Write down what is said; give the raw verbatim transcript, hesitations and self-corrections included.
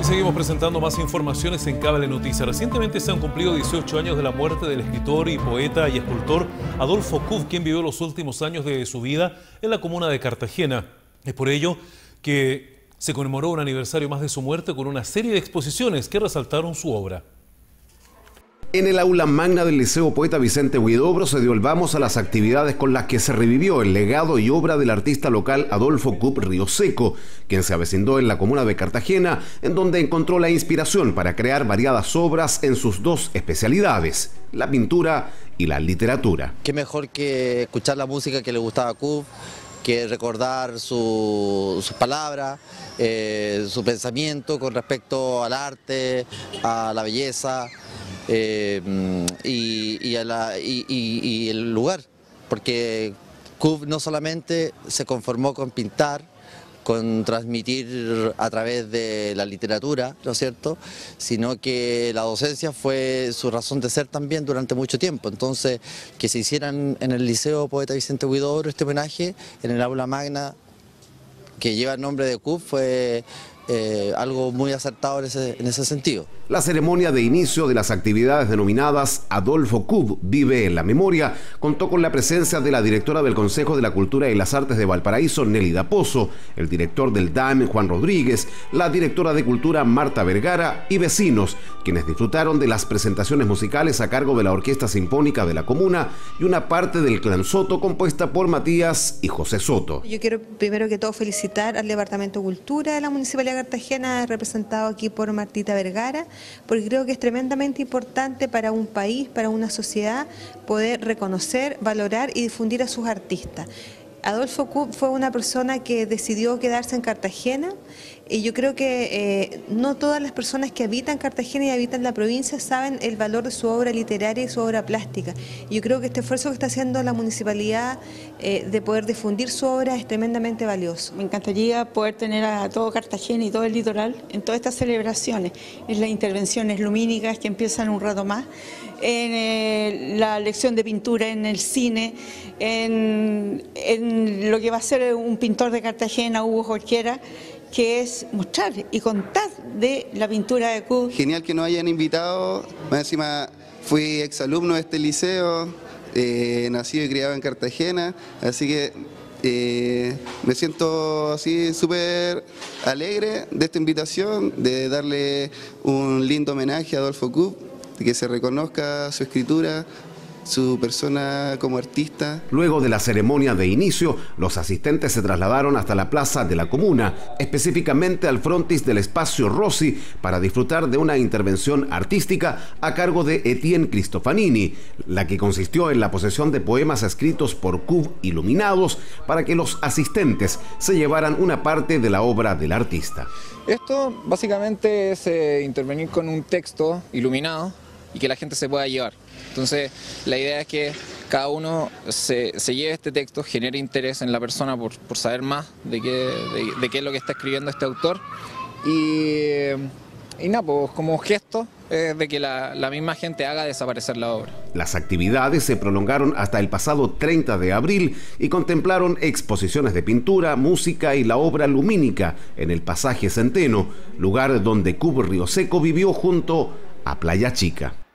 Seguimos presentando más informaciones en Cable Noticias. Recientemente se han cumplido dieciocho años de la muerte del escritor y poeta y escultor Adolfo Kubb, quien vivió los últimos años de su vida en la comuna de Cartagena. Es por ello que se conmemoró un aniversario más de su muerte con una serie de exposiciones que resaltaron su obra. En el aula magna del Liceo Poeta Vicente Huidobro se dio el vamos a las actividades con las que se revivió el legado y obra del artista local Adolfo Kubb Rioseco, quien se avecindó en la comuna de Cartagena, en donde encontró la inspiración para crear variadas obras en sus dos especialidades, la pintura y la literatura. Qué mejor que escuchar la música que le gustaba a Kubb, que recordar su, sus palabras, eh, su pensamiento con respecto al arte, a la belleza. Eh, y, y, a la, y, y, y el lugar, porque Kubb no solamente se conformó con pintar, con transmitir a través de la literatura, ¿no es cierto?, sino que la docencia fue su razón de ser también durante mucho tiempo. Entonces, que se hicieran en el Liceo Poeta Vicente Huidobro este homenaje, en el aula magna que lleva el nombre de Kubb, fue Eh, algo muy acertado en ese, en ese sentido. La ceremonia de inicio de las actividades denominadas Adolfo Kubb Vive en la Memoria contó con la presencia de la directora del Consejo de la Cultura y las Artes de Valparaíso, Nélida Pozo, el director del D A M, Juan Rodríguez, la directora de Cultura, Marta Vergara, y vecinos, quienes disfrutaron de las presentaciones musicales a cargo de la Orquesta Sinfónica de la Comuna y una parte del Clan Soto compuesta por Matías y José Soto. Yo quiero primero que todo felicitar al Departamento de Cultura de la Municipalidad de Cartagena, representado aquí por Martita Vergara, porque creo que es tremendamente importante para un país, para una sociedad, poder reconocer, valorar y difundir a sus artistas. Adolfo Kubb fue una persona que decidió quedarse en Cartagena y yo creo que eh, no todas las personas que habitan Cartagena y habitan la provincia saben el valor de su obra literaria y su obra plástica. Yo creo que este esfuerzo que está haciendo la municipalidad eh, de poder difundir su obra es tremendamente valioso. Me encantaría poder tener a todo Cartagena y todo el litoral en todas estas celebraciones, en las intervenciones lumínicas que empiezan un rato más, en eh, la lección de pintura en el cine, en, en lo que va a ser un pintor de Cartagena, Hugo Jorquera, que es mostrar y contar de la pintura de Kubb. Genial que nos hayan invitado, más encima fui exalumno de este liceo, eh, nacido y criado en Cartagena, así que eh, me siento así súper alegre de esta invitación, de darle un lindo homenaje a Adolfo Kubb, de que se reconozca su escritura, su persona como artista. Luego de la ceremonia de inicio, los asistentes se trasladaron hasta la plaza de la comuna, específicamente al frontis del espacio Rossi, para disfrutar de una intervención artística a cargo de Etienne Cristofanini, la que consistió en la posesión de poemas escritos por Kubb iluminados para que los asistentes se llevaran una parte de la obra del artista. Esto básicamente es eh, intervenir con un texto iluminado y que la gente se pueda llevar. Entonces, la idea es que cada uno se, se lleve este texto, genere interés en la persona por, por saber más de qué, de, de qué es lo que está escribiendo este autor. Y, y nada, pues como gesto eh, de que la, la misma gente haga desaparecer la obra. Las actividades se prolongaron hasta el pasado treinta de abril y contemplaron exposiciones de pintura, música y la obra lumínica en el Pasaje Centeno, lugar donde Kubb Rioseco vivió junto a Playa Chica.